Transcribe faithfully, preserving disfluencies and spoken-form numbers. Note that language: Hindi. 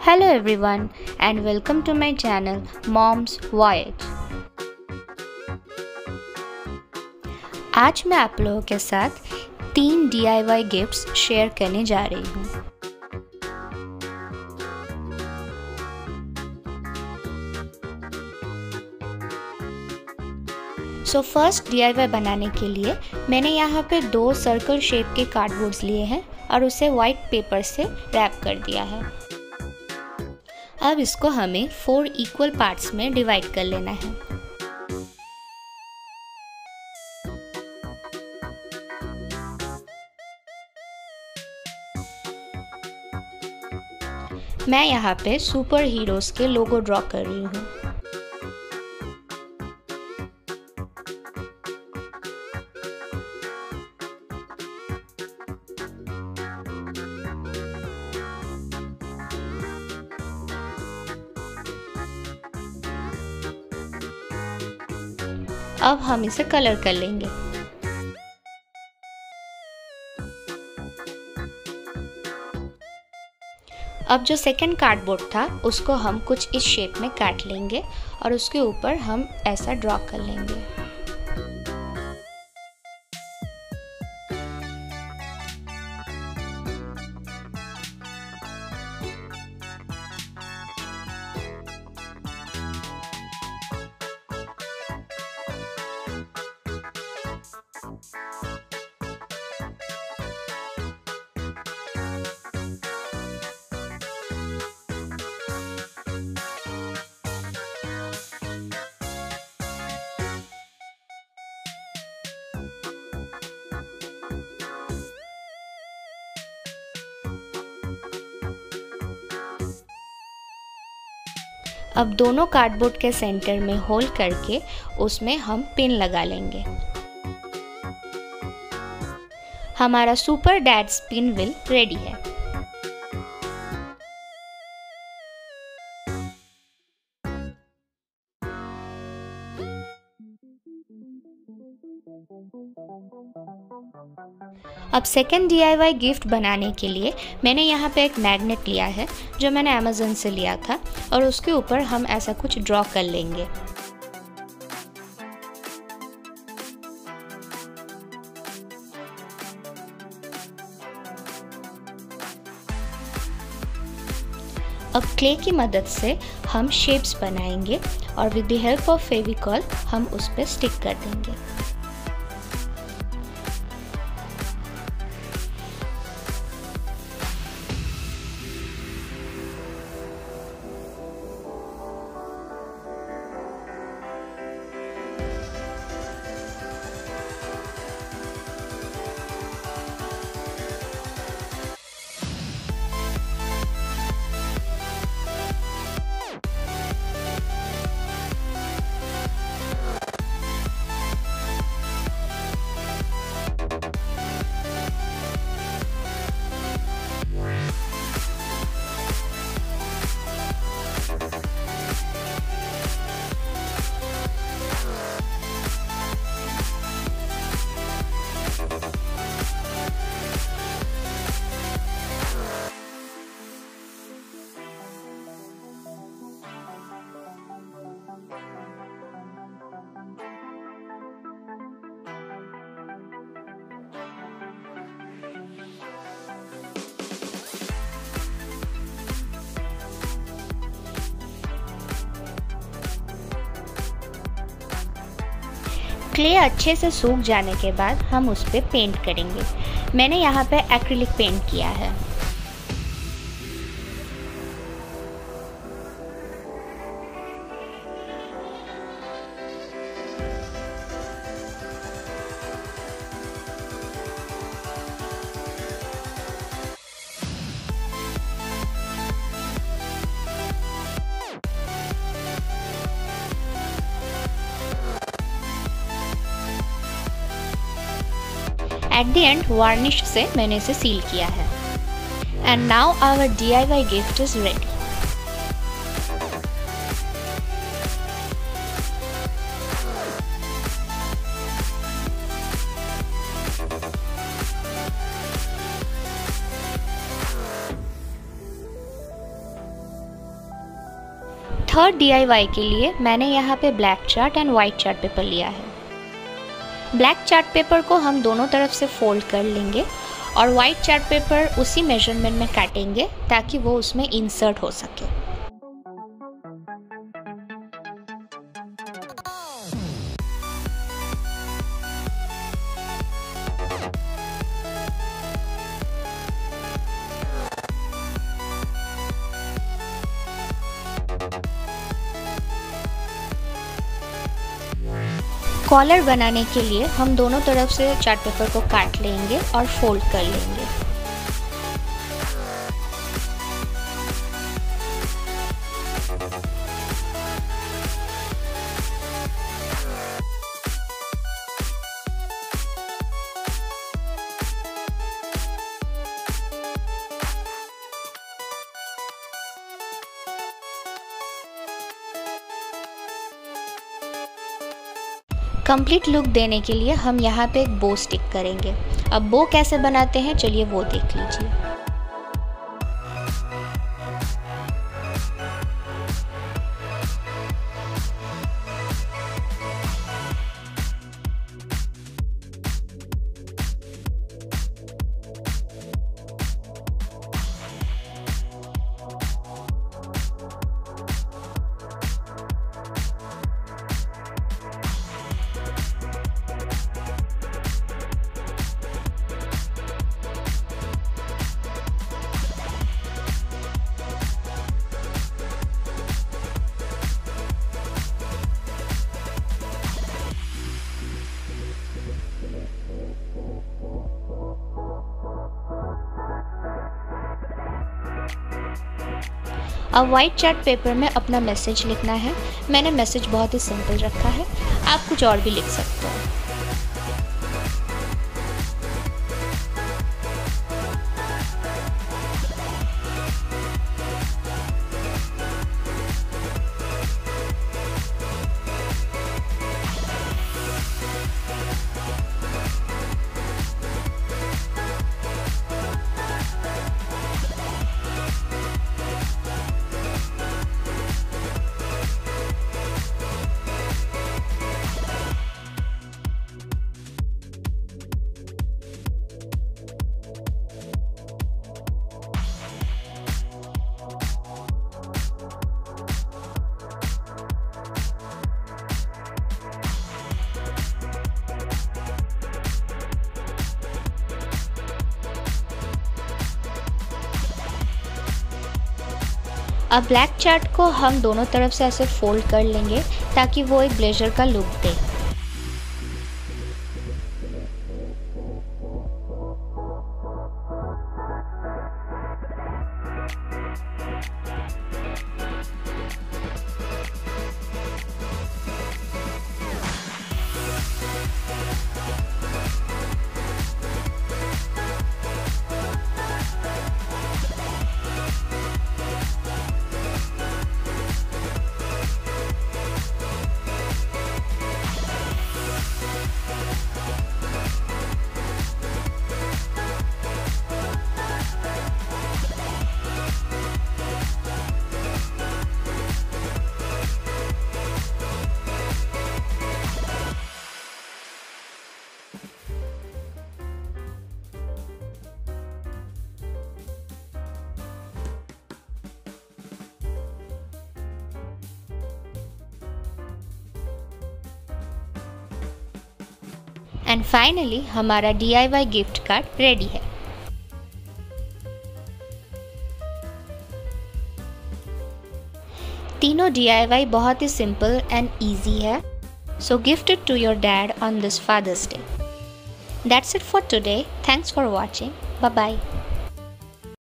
Hello everyone and welcome to my channel Mom's Voyage। आज मैं आप लोगों के साथ तीन D I Y gifts share करने जा रही हूँ। So first D I Y बनाने के लिए मैंने यहाँ पे दो सर्कल शेप के कार्डबोर्ड्स लिए हैं और उसे वाइट पेपर से रैप कर दिया है। अब इसको हमें फोर इक्वल पार्ट्स में डिवाइड कर लेना है। मैं यहाँ पे सुपर हीरोज के लोगो ड्रॉ कर रही हूँ। अब हम इसे कलर कर लेंगे। अब जो सेकंड कार्डबोर्ड था उसको हम कुछ इस शेप में काट लेंगे और उसके ऊपर हम ऐसा ड्रॉ कर लेंगे। अब दोनों कार्डबोर्ड के सेंटर में होल करके उसमें हम पिन लगा लेंगे। हमारा super dad spin wheel ready है। अब second D I Y gift बनाने के लिए मैंने यहाँ पे एक मैग्नेट लिया है जो मैंने अमेज़न से लिया था और उसके ऊपर हम ऐसा कुछ ड्रॉ कर लेंगे। अब क्ले की मदद से हम शेप्स बनाएंगे और with the help of Fevicol हम उस पर स्टिक कर देंगे। क्ले अच्छे से सूख जाने के बाद हम उस पर पेंट करेंगे। मैंने यहाँ पे एक्रिलिक पेंट किया है। एट द एंड वार्निश से मैंने इसे सील किया है। And now our D I Y gift is ready. Third D I Y के लिए मैंने यहाँ पे black chart and white chart paper लिया है। ब्लैक चार्ट पेपर को हम दोनों तरफ से फोल्ड कर लेंगे और वाइट चार्ट पेपर उसी मेजरमेंट में काटेंगे ताकि वो उसमें इंसर्ट हो सके। कॉलर बनाने के लिए हम दोनों तरफ से चार्ट पेपर को काट लेंगे और फोल्ड कर लेंगे। कंप्लीट लुक देने के लिए हम यहाँ पे एक बो स्टिक करेंगे। अब बो कैसे बनाते हैं चलिए वो देख लीजिए। अब वाइट चार्ट पेपर में अपना मैसेज लिखना है। मैंने मैसेज बहुत ही सिंपल रखा है, आप कुछ और भी लिख सकते हो। अब ब्लैक चार्ट को हम दोनों तरफ से ऐसे फोल्ड कर लेंगे ताकि वो एक ब्लेजर का लुक दे। एंड फाइनली हमारा D I Y gift card ready है। तीनों डी आई वाई बहुत ही सिंपल एंड ईजी है, so gift it to your dad on this Father's Day. That's it for today. Thanks for watching. Bye bye.